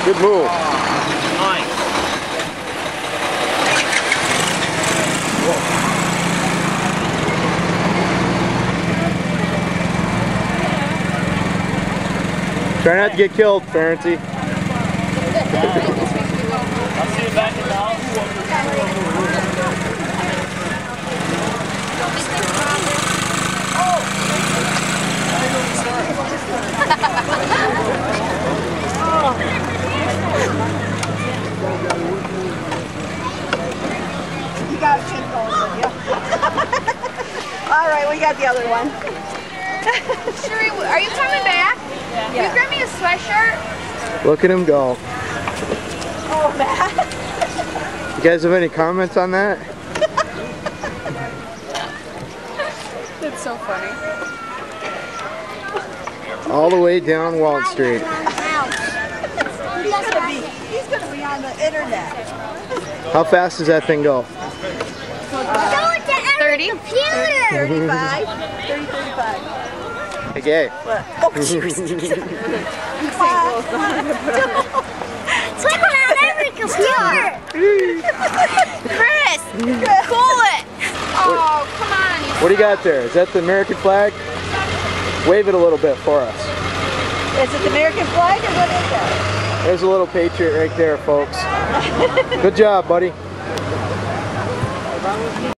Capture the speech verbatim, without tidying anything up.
Good move. Nice. Try not to get killed, Ferrency. I'll see you back in the house. You got a chin bone with you. All right, we got the other one. Sherry, are you coming back? Yeah. Can you grab me a sweatshirt? Look at him go. Oh, man. You guys have any comments on that? That's so funny. All the way down Wall Street. He's gonna be, he's gonna be on the internet. How fast does that thing go? thirty. thirty-five. thirty, thirty-five. Hey, Gay. What? Oh, shoot. Swing around every computer. Chris, cool it. Oh, come on. You What do you got there? Is that the American flag? Wave it a little bit for us. Is it the American flag or what is that? There's a little patriot right there, folks. Good job, buddy.